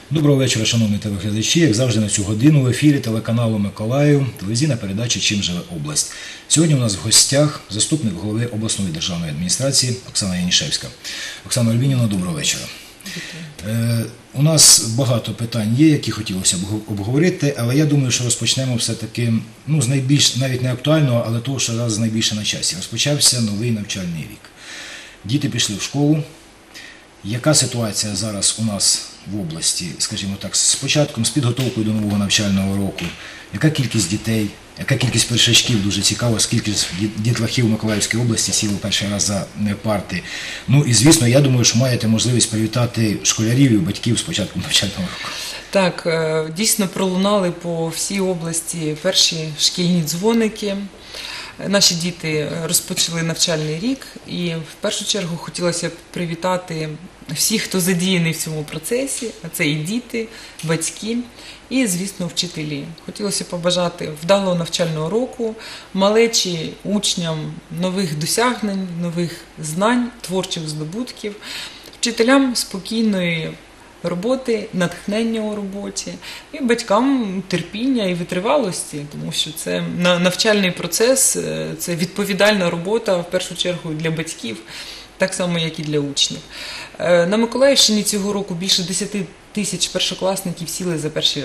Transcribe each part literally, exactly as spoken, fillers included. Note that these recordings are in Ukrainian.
Доброго вечора, шановні телеглядачі. Як завжди на цю годину в ефірі телеканалу Миколаїв телевізійна передача «Чим живе область». Сьогодні у нас в гостях заступник голови обласної державної адміністрації Оксана Янішевська. Оксана Альбінівна, доброго вечора. Е, у нас багато питань є, які хотілося б обговорити, але я думаю, що розпочнемо все-таки ну, з найбільш, навіть не актуального, але того, що зараз найбільше на часі. Розпочався новий навчальний рік. Діти пішли в школу. Яка ситуація зараз у нас в області, скажімо так, з початком, з підготовкою до нового навчального року? Яка кількість дітей, яка кількість першачків, дуже цікаво, скільки дітлахів в Миколаївській області сіли перший раз за парти. Ну і, звісно, я думаю, що маєте можливість привітати школярів і батьків з початком навчального року. Так, дійсно пролунали по всій області перші шкільні дзвоники. Наші діти розпочали навчальний рік, і в першу чергу хотілося б привітати всіх, хто задіяний в цьому процесі, а це і діти, батьки, і, звісно, вчителі. Хотілося б побажати вдалого навчального року, малечі, учням нових досягнень, нових знань, творчих здобутків, вчителям спокійної роботи, натхнення у роботі, і батькам терпіння і витривалості, тому що це навчальний процес, це відповідальна робота, в першу чергу, для батьків, так само, як і для учнів. На Миколаївщині цього року більше десяти тисяч першокласників сіли за перші,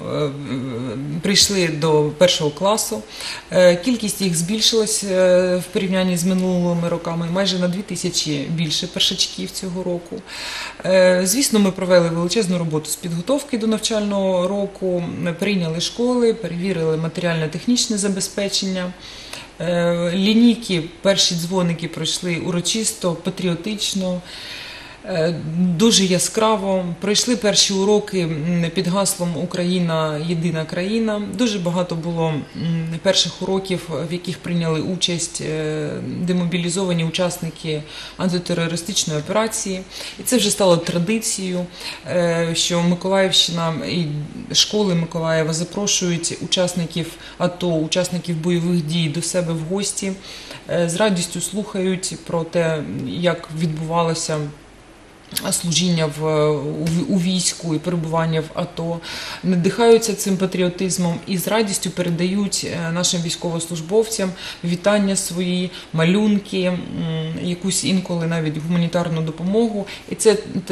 прийшли до першого класу. Кількість їх збільшилась в порівнянні з минулими роками, майже на дві тисячі більше першачків цього року. Звісно, ми провели величезну роботу з підготовки до навчального року, прийняли школи, перевірили матеріально-технічне забезпечення. Лінійки, перші дзвоники пройшли урочисто, патріотично, дуже яскраво. Пройшли перші уроки під гаслом «Україна – єдина країна». Дуже багато було перших уроків, в яких прийняли участь демобілізовані учасники антитерористичної операції. І це вже стало традицією, що Миколаївщина і школи Миколаєва запрошують учасників АТО, учасників бойових дій до себе в гості, з радістю слухають про те, як відбувалося служіння в, у війську і перебування в АТО, надихаються цим патріотизмом і з радістю передають нашим військовослужбовцям вітання свої, малюнки, якусь інколи навіть гуманітарну допомогу. І це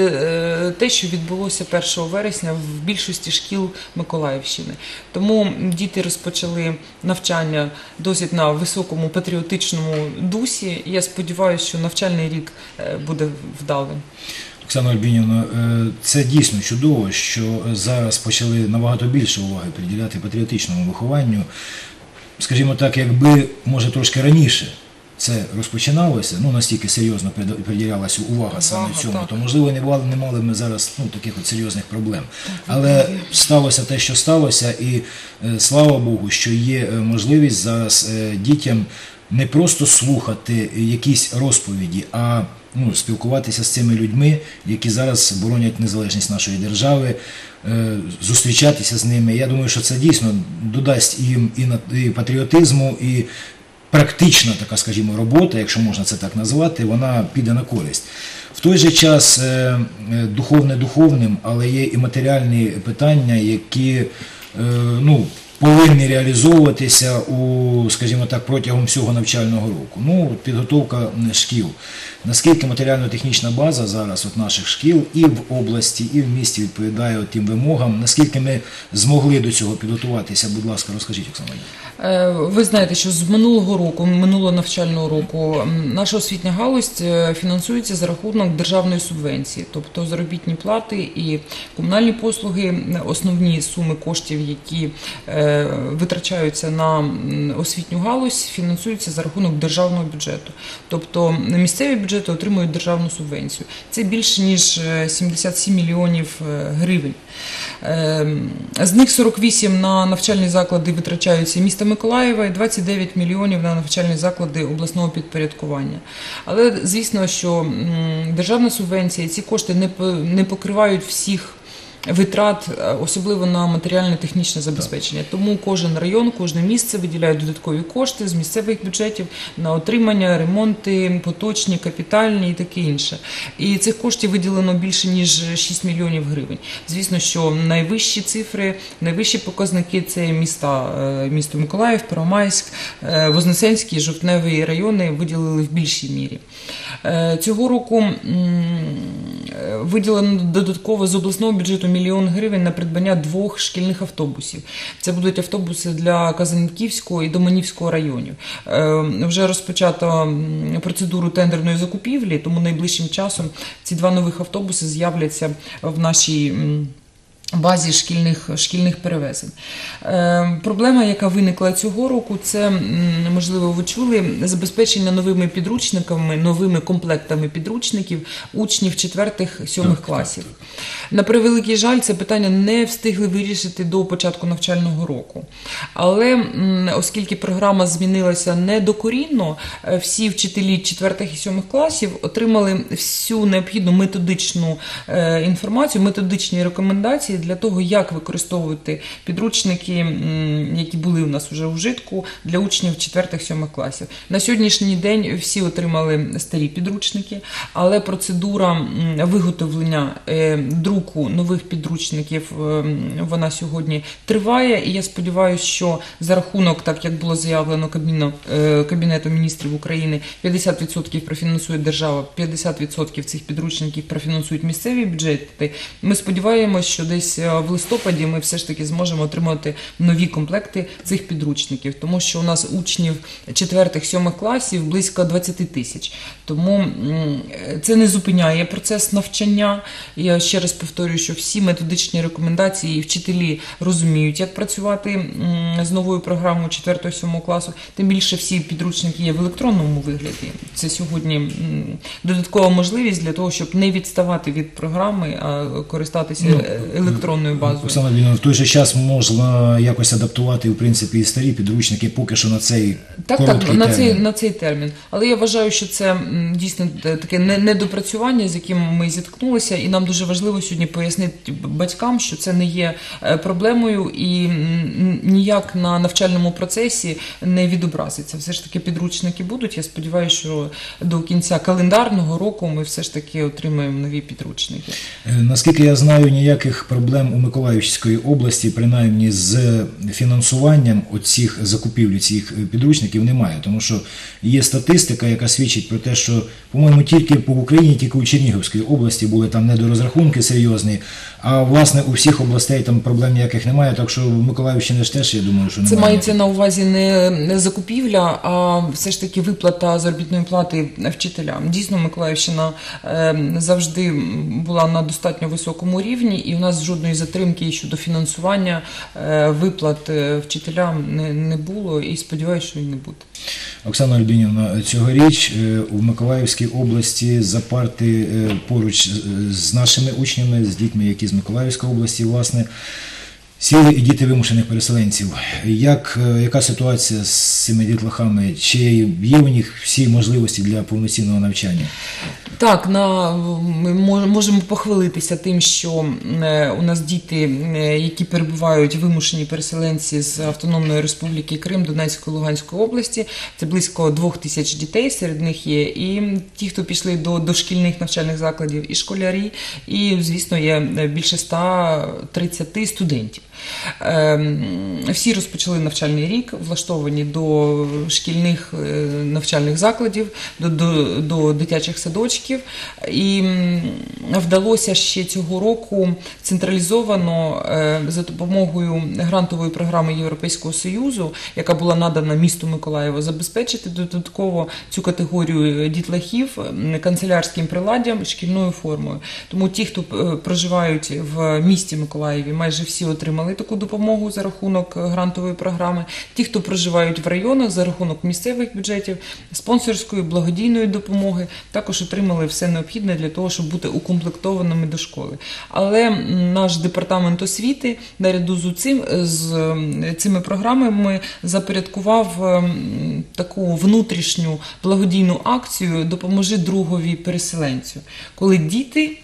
те, що відбулося першого вересня в більшості шкіл Миколаївщини. Тому діти розпочали навчання досить на високому патріотичному дусі. Я сподіваюся, що навчальний рік буде вдалим. Оксана Альбінівна, це дійсно чудово, що зараз почали набагато більше уваги приділяти патріотичному вихованню. Скажімо так, якби, може, трошки раніше це розпочиналося, ну, настільки серйозно приділялася увага саме цьому, так, то, можливо, не мали, не мали ми зараз ну, таких от серйозних проблем. Так, Але сталося те, що сталося, і слава Богу, що є можливість зараз дітям не просто слухати якісь розповіді, а ну, спілкуватися з цими людьми, які зараз боронять незалежність нашої держави, зустрічатися з ними. Я думаю, що це дійсно додасть їм і, і патріотизму, і практична така, скажімо, робота, якщо можна це так назвати, вона піде на користь. В той же час духовне духовним, але є і матеріальні питання, які, ну, повинні реалізовуватися у, скажімо так, протягом всього навчального року. Ну, підготовка шкіл. Наскільки матеріально-технічна база зараз от наших шкіл і в області, і в місті відповідає тим вимогам, наскільки ми змогли до цього підготуватися, будь ласка, розкажіть, Оксана. Ви знаєте, що з минулого року, минулого навчального року, наша освітня галузь фінансується за рахунок державної субвенції, тобто заробітні плати і комунальні послуги, основні суми коштів, які витрачаються на освітню галузь, фінансуються за рахунок державного бюджету. Тобто місцеві бюджети отримують державну субвенцію. Це більше, ніж сімдесят сім мільйонів гривень. З них сорок вісім на навчальні заклади витрачаються міста Миколаєва і двадцять дев'ять мільйонів на навчальні заклади обласного підпорядкування. Але, звісно, що державна субвенція, ці кошти не покривають всіх витрат, особливо на матеріально-технічне забезпечення. Тому кожен район, кожне місце виділяє додаткові кошти з місцевих бюджетів на отримання, ремонти, поточні, капітальні і таке інше. І цих коштів виділено більше, ніж шість мільйонів гривень. Звісно, що найвищі цифри, найвищі показники – це міста, місто Миколаїв, Первомайськ, Вознесенський, Жовтневий райони виділили в більшій мірі. Цього року виділено додатково з обласного бюджету мільйон гривень на придбання двох шкільних автобусів. Це будуть автобуси для Казанківського і Доманівського районів. Вже розпочато процедуру тендерної закупівлі, тому найближчим часом ці два нових автобуси з'являться в нашій базі шкільних, шкільних перевезень. Е, проблема, яка виникла цього року, це, можливо, ви чули, забезпечення новими підручниками, новими комплектами підручників учнів четвертих-сьомих класів. На превеликий жаль, це питання не встигли вирішити до початку навчального року. Але м, оскільки програма змінилася не докорінно, всі вчителі четвертих і сьомих класів отримали всю необхідну методичну е, інформацію, методичні рекомендації для того, як використовувати підручники, які були у нас вже у вжитку, для учнів четвертих-сьомих класів. На сьогоднішній день всі отримали старі підручники, але процедура виготовлення друку нових підручників, вона сьогодні триває, і я сподіваюся, що за рахунок, так як було заявлено Кабміну, Кабінету міністрів України, п'ятдесят відсотків профінансує держава, п'ятдесят відсотків цих підручників профінансують місцеві бюджети. Ми сподіваємося, що десь в листопаді ми все ж таки зможемо отримати нові комплекти цих підручників, тому що у нас учнів четвертих-сьомих класів близько двадцять тисяч. Тому це не зупиняє процес навчання. Я ще раз повторюю, що всі методичні рекомендації і вчителі розуміють, як працювати з новою програмою четвертого-сьомого класу. Тим більше всі підручники є в електронному вигляді. Це сьогодні додаткова можливість для того, щоб не відставати від програми, а користатися електронною базою. Оксана Леонідівна, в той же час можна якось адаптувати, в принципі, і старі підручники поки що на цей так, короткий так, на термін. цей, на цей термін. Але я вважаю, що це дійсно таке недопрацювання, з яким ми зіткнулися, і нам дуже важливо сьогодні пояснити батькам, що це не є проблемою і ніяк на навчальному процесі не відобразиться. Все ж таки підручники будуть. Я сподіваюся, що до кінця календарного року ми все ж таки отримаємо нові підручники. Наскільки я знаю, ніяких проблем у Миколаївської області, принаймні з фінансуванням оцих закупівлі цих підручників, немає. Тому що є статистика, яка свідчить про те, що, по-моєму, тільки по Україні, тільки у Чернігівській області були там недорозрахунки серйозні, а власне у всіх областей там проблем ніяких немає, так що в Миколаївщині ж теж, я думаю, що немає. Це мається на увазі не закупівля, а все ж таки виплата заробітної плати вчителям. Дійсно, Миколаївщина завжди була на достатньо високому рівні, і у нас жодної затримки щодо фінансування виплат вчителям не, не було, і сподіваюся, що і не буде. Оксана Леонідівна, цьогоріч у Миколаївській області за парти поруч з нашими учнями, з дітьми, які з Миколаївської області, власне, сіли і діти вимушених переселенців. Як, яка ситуація з цими дітлахами? Чи є у них всі можливості для повноцінного навчання? Так, на, ми можемо похвалитися тим, що у нас діти, які перебувають вимушені переселенці з Автономної Республіки Крим, Донецької, Луганської області, це близько двох тисяч дітей, серед них є і ті, хто пішли до дошкільних навчальних закладів, і школярі, і, звісно, є більше ста тридцяти студентів. Всі розпочали навчальний рік, влаштовані до шкільних навчальних закладів, до, до, до дитячих садочків, і вдалося ще цього року централізовано за допомогою грантової програми Європейського Союзу, яка була надана місту Миколаєво, забезпечити додатково цю категорію дітлахів канцелярським приладдям, шкільною формою. Тому ті, хто проживають в місті Миколаєві, майже всі отримали таку допомогу за рахунок грантової програми. Ті, хто проживають в районах, за рахунок місцевих бюджетів, спонсорської, благодійної допомоги, також отримали все необхідне для того, щоб бути укомплектованими до школи. Але наш департамент освіти наряду з цим, з цими програмами запорядкував таку внутрішню благодійну акцію «Допоможи другові переселенцю», коли діти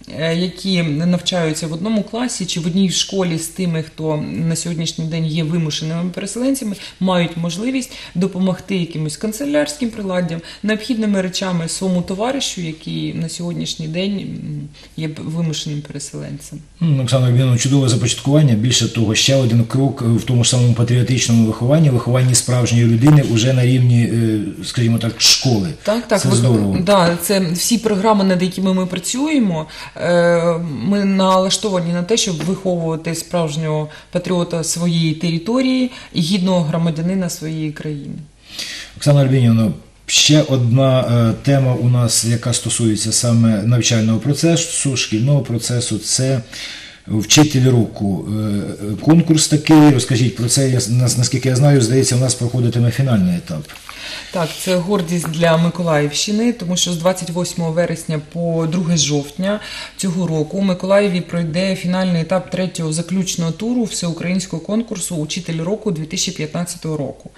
які навчаються в одному класі чи в одній школі з тими, хто на сьогоднішній день є вимушеними переселенцями, мають можливість допомогти якимось канцелярським приладдям, необхідними речами своєму товаришу, який на сьогоднішній день є вимушеним переселенцем. Оксана Альбінівна, чудове започаткування. Більше того, ще один крок в тому ж самому патріотичному вихованні, вихованні справжньої людини уже на рівні, скажімо так, школи. Так, так. Це здорово. Да, це всі програми, над якими ми працюємо, ми налаштовані на те, щоб виховувати справжнього патріота своєї території і гідного громадянина своєї країни. Оксана Альбінівна, ще одна е, тема у нас, яка стосується саме навчального процесу, шкільного процесу, це вчитель року. Е, конкурс такий, розкажіть про це, я, наскільки я знаю, здається, у нас проходитиме фінальний етап. Так, це гордість для Миколаївщини, тому що з двадцять восьмого вересня по друге жовтня цього року у Миколаєві пройде фінальний етап третього заключного туру всеукраїнського конкурсу «Учитель року» дві тисячі п'ятнадцятого року.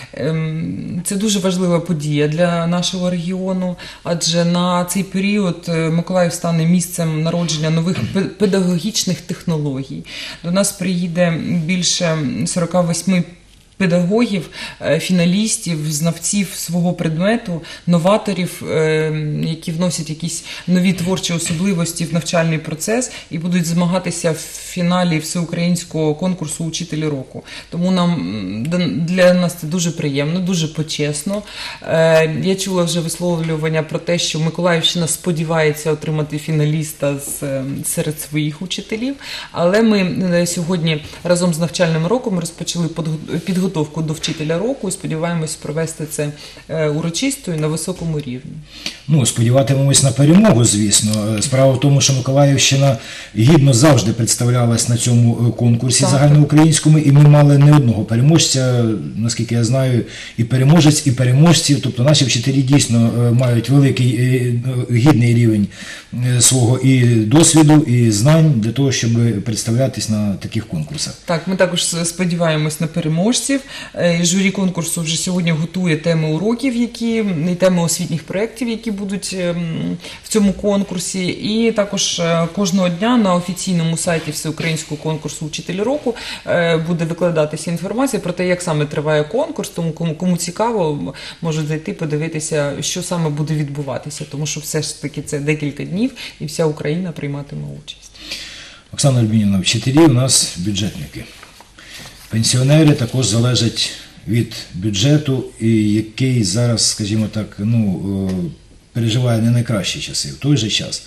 Це дуже важлива подія для нашого регіону, адже на цей період Миколаїв стане місцем народження нових педагогічних технологій. До нас приїде більше сорок вісім педагогів, фіналістів, знавців свого предмету, новаторів, які вносять якісь нові творчі особливості в навчальний процес і будуть змагатися в фіналі всеукраїнського конкурсу «Учитель року». Тому нам, для нас це дуже приємно, дуже почесно. Я чула вже висловлювання про те, що Миколаївщина сподівається отримати фіналіста серед своїх учителів, але ми сьогодні разом з навчальним роком розпочали підготовку підготовку до вчителя року і сподіваємось провести це урочисто і на високому рівні. Ну, сподіватимемось на перемогу, звісно. Справа в тому, що Миколаївщина гідно завжди представлялась на цьому конкурсі так, загальноукраїнському, і ми мали не одного переможця, наскільки я знаю, і переможець, і переможців. Тобто наші вчителі дійсно мають великий гідний рівень свого і досвіду, і знань для того, щоб представлятись на таких конкурсах. Так, ми також сподіваємось на переможців. Журі конкурсу вже сьогодні готує теми уроків, які, і теми освітніх проєктів, які будуть в цьому конкурсі. І також кожного дня на офіційному сайті Всеукраїнського конкурсу «Учитель року» буде викладатися інформація про те, як саме триває конкурс, тому кому, кому цікаво, можуть зайти, подивитися, що саме буде відбуватися, тому що все ж таки це декілька днів і вся Україна прийматиме участь. Оксана Альбінівна, вчителі у нас бюджетники. Пенсіонери також залежать від бюджету, і який зараз, скажімо так, ну, переживає не найкращі часи. В той же час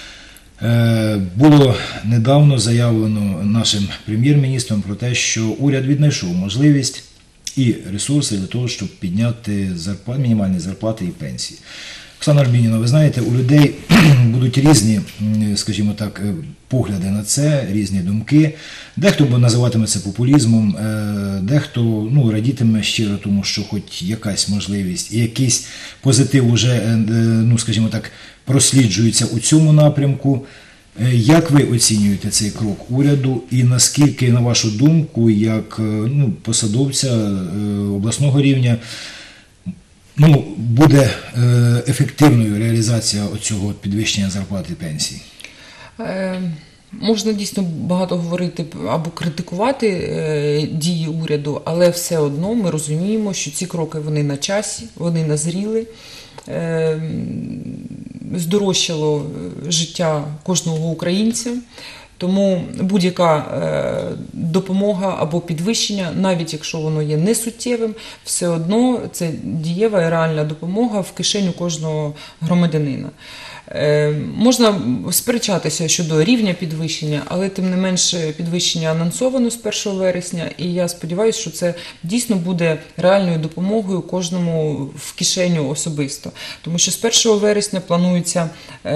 було недавно заявлено нашим прем'єр-міністром про те, що уряд віднайшов можливість і ресурси для того, щоб підняти зарплати, мінімальні зарплати і пенсії. Оксана Альбінівна, ви знаєте, у людей будуть різні, скажімо так, погляди на це, різні думки. Дехто називатиме це популізмом, дехто ну, радітиме щиро, тому що хоч якась можливість і якийсь позитив уже, ну, скажімо так, просліджується у цьому напрямку. Як ви оцінюєте цей крок уряду і наскільки, на вашу думку, як ну, посадовця обласного рівня, ну, буде е, ефективною реалізація цього підвищення зарплати і пенсій? Е, можна дійсно багато говорити або критикувати е, дії уряду, але все одно ми розуміємо, що ці кроки вони на часі, вони назріли. Е, здорожчало життя кожного українця. Тому будь-яка допомога або підвищення, навіть якщо воно є несуттєвим, все одно це дієва і реальна допомога в кишеню кожного громадянина. Можна сперечатися щодо рівня підвищення, але тим не менше підвищення анонсовано з першого вересня, і я сподіваюся, що це дійсно буде реальною допомогою кожному в кишеню особисто. Тому що з першого вересня планується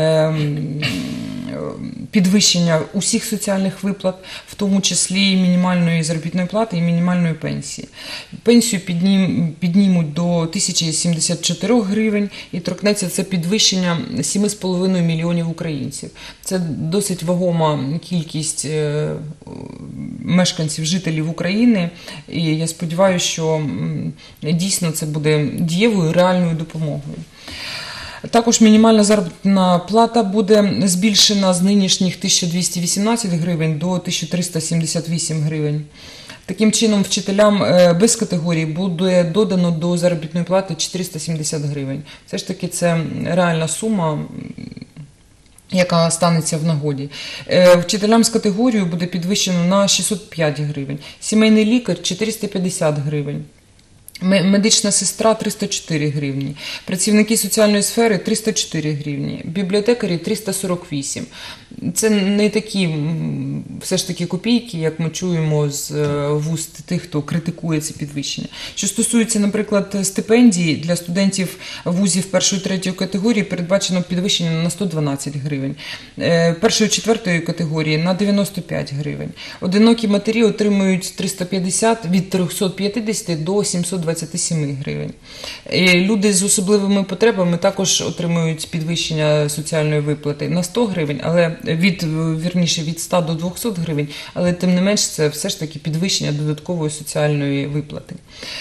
підвищення усіх соціальних виплат, в тому числі і мінімальної заробітної плати і мінімальної пенсії. Пенсію піднім, піднімуть до тисячі сімдесят чотири гривень, і торкнеться це підвищення сім з половиною мільйонів українців. Це досить вагома кількість мешканців, жителів України, і я сподіваюся, що дійсно це буде дієвою реальною допомогою. Також мінімальна заробітна плата буде збільшена з нинішніх тисяча двісті вісімнадцять гривень до тисяча триста сімдесят вісім гривень. Таким чином, вчителям без категорії буде додано до заробітної плати чотириста сімдесят гривень. Все ж таки це реальна сума, яка станеться в нагоді. Вчителям з категорією буде підвищено на шістсот п'ять гривень, сімейний лікар – чотириста п'ятдесят гривень. Медична сестра – триста чотири гривні, працівники соціальної сфери – триста чотири гривні, бібліотекарі – триста сорок вісім. Це не такі все ж таки копійки, як ми чуємо з вуст тих, хто критикує це підвищення. Що стосується, наприклад, стипендій для студентів вузів першої третьої категорії, передбачено підвищення на сто дванадцять гривень, першої четвертої категорії – на дев'яносто п'ять гривень. Одинокі матері отримують триста п'ятдесят, від трьохсот п'ятдесяти до сімсот двадцять сім гривень. Люди з особливими потребами також отримують підвищення соціальної виплати на сто гривень, але від, вірніше, від ста до двохсот гривень, але тим не менш це все ж таки підвищення додаткової соціальної виплати.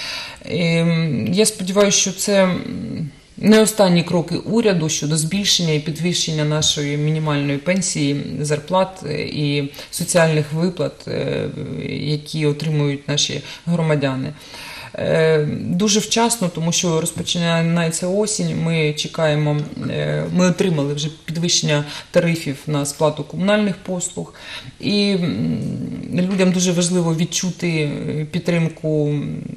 Я сподіваюся, що це не останні кроки уряду щодо збільшення і підвищення нашої мінімальної пенсії, зарплат і соціальних виплат, які отримують наші громадяни. Дуже вчасно, тому що розпочинається осінь, ми чекаємо, ми отримали вже підвищення тарифів на сплату комунальних послуг, і людям дуже важливо відчути підтримку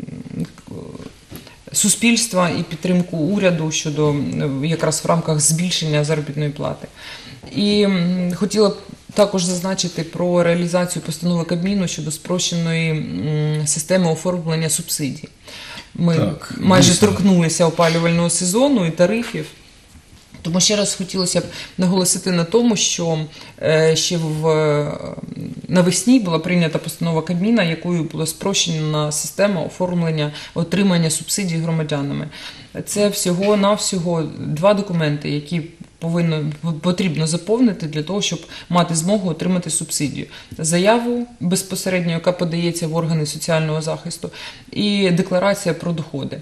суспільства і підтримку уряду щодо якраз в рамках збільшення заробітної плати. І хотіла б також зазначити про реалізацію постанови Кабміну щодо спрощеної системи оформлення субсидій. Ми так, майже дійсно торкнулися опалювального сезону і тарифів. Тому ще раз хотілося б наголосити на тому, що ще в, навесні була прийнята постанова Кабміна, якою була спрощена система оформлення, отримання субсидій громадянами. Це всього-навсього два документи, які повинно, потрібно заповнити для того, щоб мати змогу отримати субсидію. Заяву безпосередньо, яка подається в органи соціального захисту, і декларація про доходи.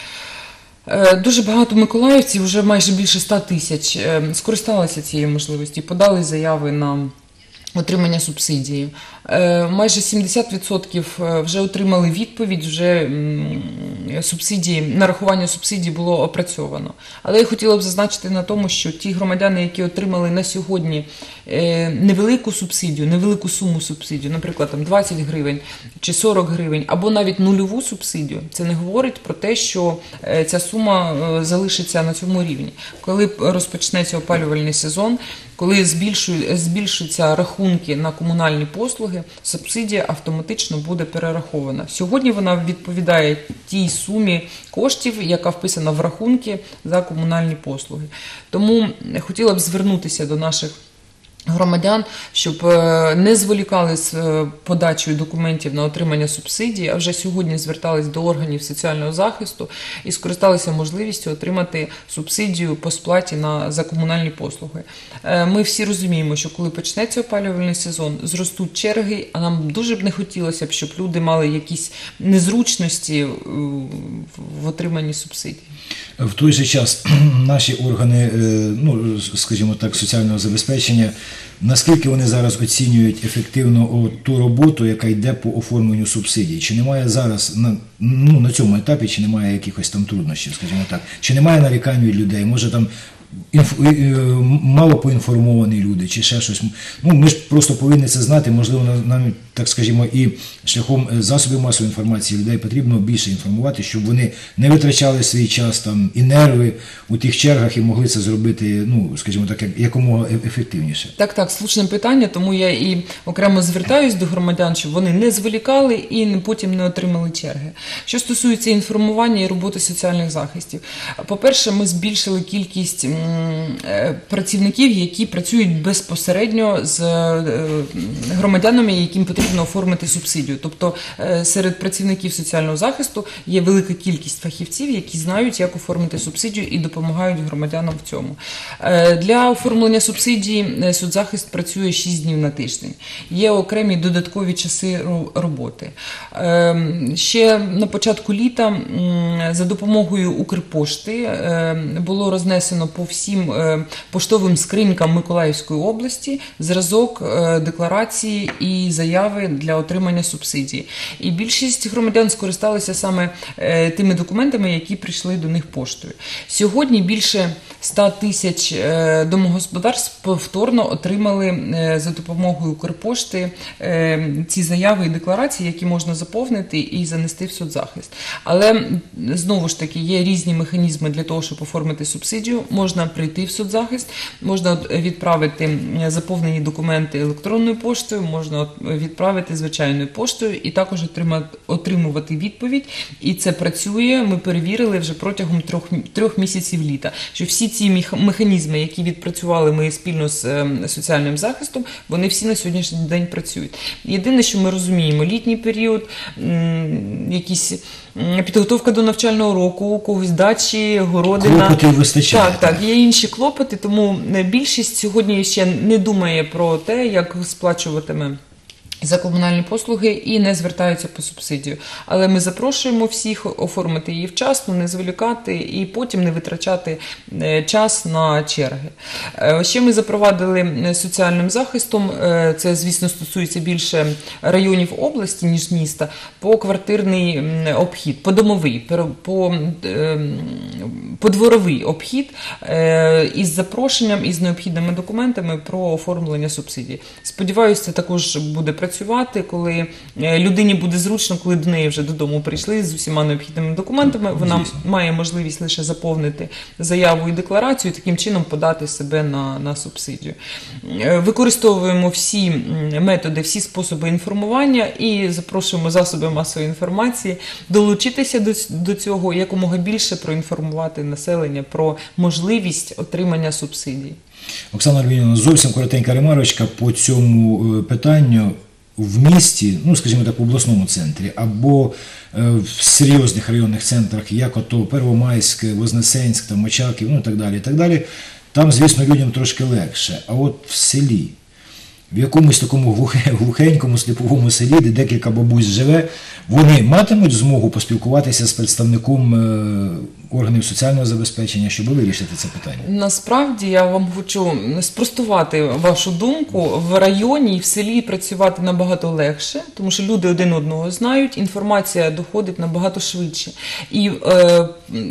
Дуже багато миколаївців, вже майже більше ста тисяч, скористалися цією можливістю, подали заяви на отримання субсидії. Майже сімдесят відсотків вже отримали відповідь, вже субсидії, нарахування субсидій було опрацьовано. Але я хотіла б зазначити на тому, що ті громадяни, які отримали на сьогодні невелику субсидію, невелику суму субсидію, наприклад, там двадцять гривень чи сорок гривень, або навіть нульову субсидію, це не говорить про те, що ця сума залишиться на цьому рівні. Коли розпочнеться опалювальний сезон, коли збільшуються рахунки на комунальні послуги, субсидія автоматично буде перерахована. Сьогодні вона відповідає тій сумі коштів, яка вписана в рахунки за комунальні послуги. Тому хотіла б звернутися до наших громадян, щоб не зволікали з подачею документів на отримання субсидії, а вже сьогодні звертались до органів соціального захисту і скористалися можливістю отримати субсидію по сплаті на, за комунальні послуги. Ми всі розуміємо, що коли почнеться опалювальний сезон, зростуть черги, а нам дуже б не хотілося б, щоб люди мали якісь незручності в отриманні субсидій. В той же час наші органи, ну, скажімо так, соціального забезпечення, наскільки вони зараз оцінюють ефективно ту роботу, яка йде по оформленню субсидій? Чи немає зараз, на, ну, на цьому етапі, чи немає якихось там труднощів, скажімо так? Чи немає нарікань від людей? Може там інф... мало поінформовані люди, чи ще щось? Ну, ми ж просто повинні це знати, можливо, нам, так скажімо, і шляхом засобів масової інформації людей потрібно більше інформувати, щоб вони не витрачали свій час там і нерви у тих чергах і могли це зробити, ну, скажімо так, якомога ефективніше. Так, так, слушне питання, тому я і окремо звертаюсь до громадян, щоб вони не зволікали і потім не отримали черги. Що стосується інформування і роботи соціальних захистів. По-перше, ми збільшили кількість працівників, які працюють безпосередньо з громадянами, яким потрібно оформити субсидію. Тобто е, серед працівників соціального захисту є велика кількість фахівців, які знають, як оформити субсидію і допомагають громадянам в цьому. Е, Для оформлення субсидії е, соцзахист працює шість днів на тиждень. Є окремі додаткові часи ро- роботи. Е, Ще на початку літа м, за допомогою Укрпошти е, було рознесено по всім е, поштовим скринькам Миколаївської області зразок е, декларації і заяви для отримання субсидії. І більшість громадян скористалися саме е, тими документами, які прийшли до них поштою. Сьогодні більше ста тисяч е, домогосподарств повторно отримали е, за допомогою Укрпошти е, ці заяви і декларації, які можна заповнити і занести в соцзахист. Але м, знову ж таки є різні механізми для того, щоб оформити субсидію. Можна прийти в соцзахист, можна відправити м, заповнені документи електронною поштою, можна от відправити звичайною поштою і також отримати, отримувати відповідь. І це працює, ми перевірили вже протягом трьох, трьох місяців літа, що всі ці мех- механізми, які відпрацювали ми спільно з е, соціальним захистом, вони всі на сьогоднішній день працюють. Єдине, що ми розуміємо, літній період, м, якісь м, підготовка до навчального року, у когось дачі, городина. Клопотів вистачає. Так, так, є інші клопоти, тому більшість сьогодні ще не думає про те, як сплачуватиме за комунальні послуги і не звертаються по субсидію. Але ми запрошуємо всіх оформити її вчасно, не зволікати і потім не витрачати е, час на черги. Е, Ще ми запровадили соціальним захистом, е, це, звісно, стосується більше районів області, ніж міста, поквартирний м, обхід, подомовий, перо- по, е, подворовий обхід е, із запрошенням, із необхідними документами про оформлення субсидій. Сподіваюся, це також буде працювати, коли е, людині буде зручно, коли до неї вже додому прийшли з усіма необхідними документами, вона Звісно. має можливість лише заповнити заяву і декларацію, і таким чином подати себе на, на субсидію. Е, Використовуємо всі м, методи, всі способи інформування і запрошуємо засоби масової інформації долучитися до, ц- до цього, якомога більше проінформувати населення про можливість отримання субсидій. Оксана Альбінівна, зовсім коротенька ремарочка по цьому е, питанню. В місті, ну скажімо так, в обласному центрі або е, в серйозних районних центрах, як ото Первомайськ, Вознесенськ, там, Очаків, ну і так далі, і так далі, там, звісно, людям трошки легше. А от в селі, в якомусь такому глухе- глухенькому, сліповому селі, де декілька бабусь живе, вони матимуть змогу поспілкуватися з представником е, органів соціального забезпечення, щоб вирішити це питання? Насправді я вам хочу спростувати вашу думку. В районі і в селі працювати набагато легше, тому що люди один одного знають, інформація доходить набагато швидше. І е,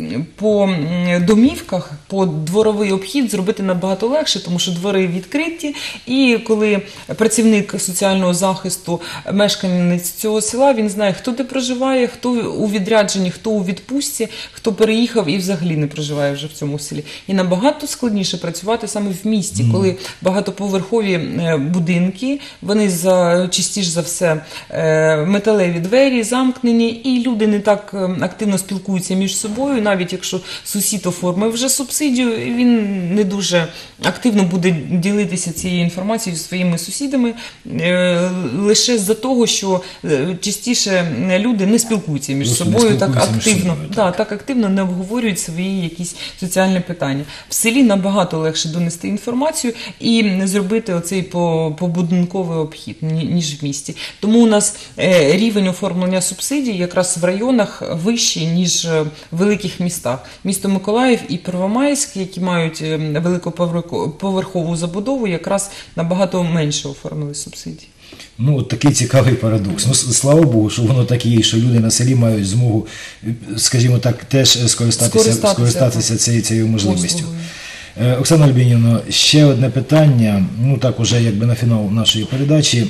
по м, домівках, по дворовий обхід зробити набагато легше, тому що двори відкриті, і коли працівник соціального захисту, мешканець цього села, він знає, хто де проживає, хто у відрядженні, хто у відпустці, хто переїхав і взагалі не проживає вже в цьому селі. І набагато складніше працювати саме в місті, mm. коли багатоповерхові е, будинки, вони за, частіше за все е, металеві двері, замкнені, і люди не так е, активно спілкуються між собою, навіть якщо сусід оформив вже субсидію, він не дуже активно буде ділитися цією інформацією зі своїми сусідами, е, лише з-за того, що е, частіше люди не спілкуються між Просто не собою так спілкуються між активно, собою, да, так. так активно не обговорюють свої якісь соціальні питання. В селі набагато легше донести інформацію і зробити оцей по- побудинковий обхід, ні- ніж в місті. Тому у нас е, рівень оформлення субсидій якраз в районах вищий, ніж е, в великих містах. Місто Миколаїв і Первомайськ, які мають е, великоповерхову забудову, якраз набагато менше оформили субсидії. Ну, от такий цікавий парадокс. Ну, с- слава Богу, що воно так є, що люди на селі мають змогу, е, скажімо так, теж скористатися, Скористатися, скористатися цією, цією можливістю. Послугою. Е, Оксана Альбінівна, ще одне питання, ну так уже якби на фінал нашої передачі.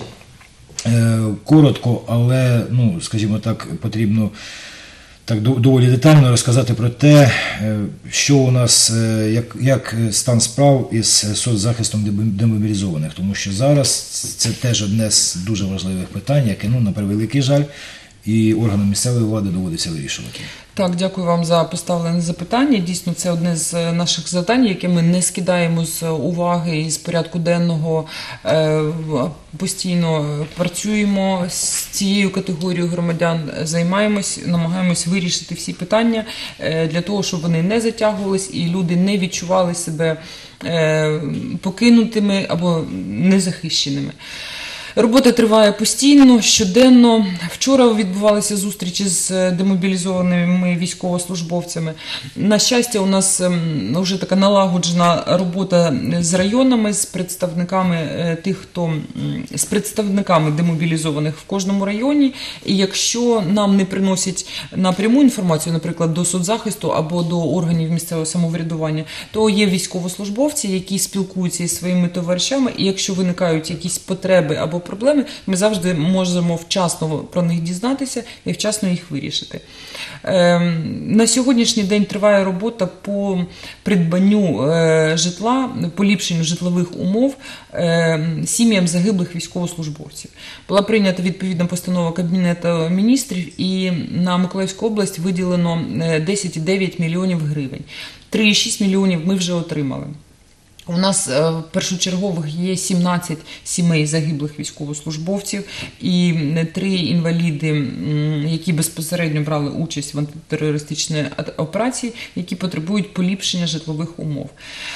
Е, Коротко, але, ну, скажімо так, потрібно так дов- доволі детально розказати про те, е, що у нас, е, як, як стан справ із соцзахистом дем- демобілізованих. Тому що зараз це теж одне з дуже важливих питань, яке, ну, на превеликий жаль, і органам місцевої влади доводиться вирішувати. Так, дякую вам за поставлене запитання. Дійсно, це одне з наших завдань, яке ми не скидаємо з уваги і з порядку денного. Постійно працюємо з цією категорією громадян, займаємось, намагаємось вирішити всі питання для того, щоб вони не затягувались і люди не відчували себе покинутими або незахищеними. Робота триває постійно, щоденно. Вчора відбувалися зустрічі з демобілізованими військовослужбовцями. На щастя, у нас вже така налагоджена робота з районами, з представниками тих, хто з представниками демобілізованих в кожному районі. І якщо нам не приносять напряму інформацію, наприклад, до соцзахисту або до органів місцевого самоврядування, то є військовослужбовці, які спілкуються із своїми товаришами, і якщо виникають якісь потреби або проблеми, ми завжди можемо вчасно про них дізнатися і вчасно їх вирішити. На сьогоднішній день триває робота по придбанню житла, поліпшенню житлових умов сім'ям загиблих військовослужбовців. Була прийнята відповідна постанова Кабінету міністрів, і на Миколаївську область виділено десять цілих дев'ять мільйонів гривень. три цілих шість мільйонів ми вже отримали. У нас першочергових є сімнадцять сімей загиблих військовослужбовців і три інваліди, які безпосередньо брали участь в антитерористичній операції, які потребують поліпшення житлових умов.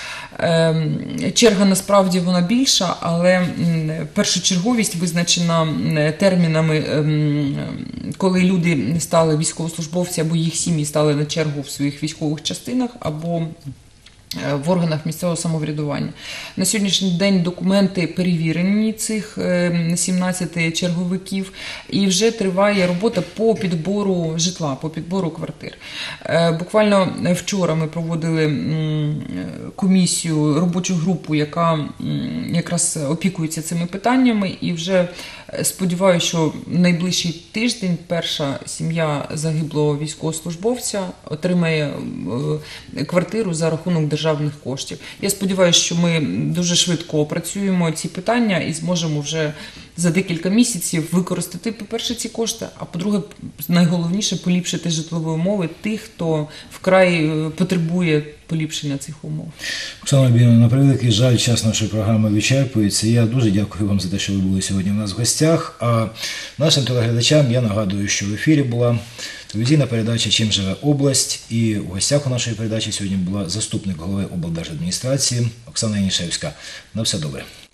Черга насправді вона більша, але першочерговість визначена термінами, коли люди стали військовослужбовці або їх сім'ї стали на чергу в своїх військових частинах або в органах місцевого самоврядування. На сьогоднішній день документи перевірені цих сімнадцяти черговиків, і вже триває робота по підбору житла, по підбору квартир. Буквально вчора ми проводили комісію, робочу групу, яка якраз опікується цими питаннями, і вже сподіваюся, що в найближчий тиждень перша сім'я загиблого військовослужбовця отримає квартиру за рахунок державних коштів. Я сподіваюся, що ми дуже швидко опрацюємо ці питання і зможемо вже за декілька місяців використати, по-перше, ці кошти, а по-друге, найголовніше, поліпшити житлові умови тих, хто вкрай потребує поліпшення цих умов. Оксана Альбінівна, на превеликий жаль, час нашої програми вичерпується. Я дуже дякую вам за те, що ви були сьогодні у нас в гостях. А нашим телеглядачам я нагадую, що в ефірі була телевізійна передача «Чим живе область», і у гостях у нашої передачі сьогодні була заступник голови облдержадміністрації Оксана Янішевська. На все добре.